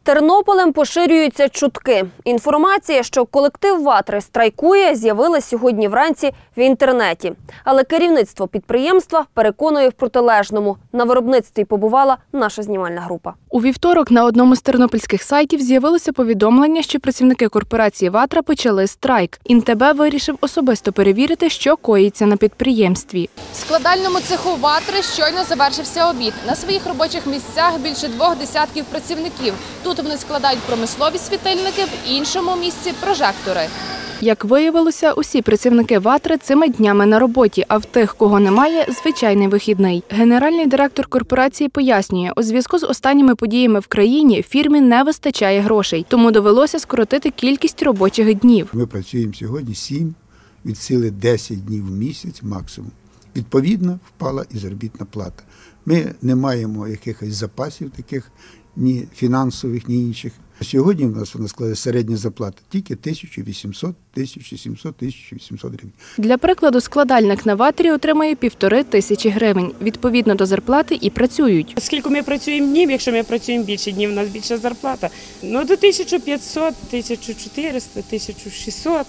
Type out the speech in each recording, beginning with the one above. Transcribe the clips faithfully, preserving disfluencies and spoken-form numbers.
Тернополем поширюються чутки. Інформація, що колектив «Ватри» страйкує, з'явилась сьогодні вранці в інтернеті. Але керівництво підприємства переконує в протилежному. На виробництві побувала наша знімальна група. У вівторок на одному з тернопільських сайтів з'явилося повідомлення, що працівники корпорації «Ватра» почали страйк. ІНТБ вирішив особисто перевірити, що коїться на підприємстві. В складальному цеху «Ватри» щойно завершився обід. На своїх робочих місцях більше двох десятків працівників. Тут вони складають промислові світильники, в іншому місці – прожектори. Як виявилося, усі працівники «Ватри» цими днями на роботі, а в тих, кого немає – звичайний вихідний. Генеральний директор корпорації пояснює, у зв'язку з останніми подіями в країні фірмі не вистачає грошей, тому довелося скоротити кількість робочих днів. Ми працюємо сьогодні сім, від сили десять днів в місяць максимум. Відповідно, впала і заробітна плата. Ми не маємо якихось запасів таких, ні фінансових, ні інших. Сьогодні в нас вона складає середня зарплата тільки тисяча вісімсот, тисяча сімсот, тисяча вісімсот гривень. Для прикладу, складальник на «Ватрі» отримує півтори тисячі гривень. Відповідно до зарплати і працюють. Скільки ми працюємо днів, якщо ми працюємо більше днів, у нас більша зарплата. Ну, до тисяча п'ятсот, тисяча чотириста, тисяча шістсот.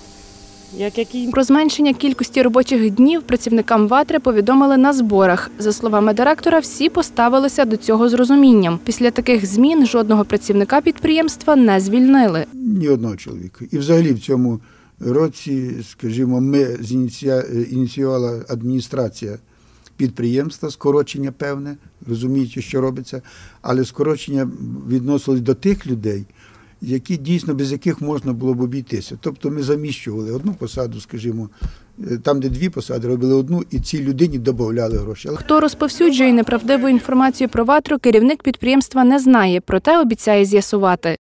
Як які... Про зменшення кількості робочих днів працівникам «Ватри» повідомили на зборах. За словами директора, всі поставилися до цього з розумінням. Після таких змін жодного працівника підприємства не звільнили. Ні одного чоловіка. І взагалі в цьому році, скажімо, ми ініціювала адміністрація підприємства, скорочення певне, розуміючи, що робиться, але скорочення відносилось до тих людей, які дійсно, без яких можна було б обійтися. Тобто ми заміщували одну посаду, скажімо, там, де дві посади, робили одну, і цій людині додавали гроші. Хто розповсюджує неправдиву інформацію про «Ватру», керівник підприємства не знає, проте обіцяє з'ясувати.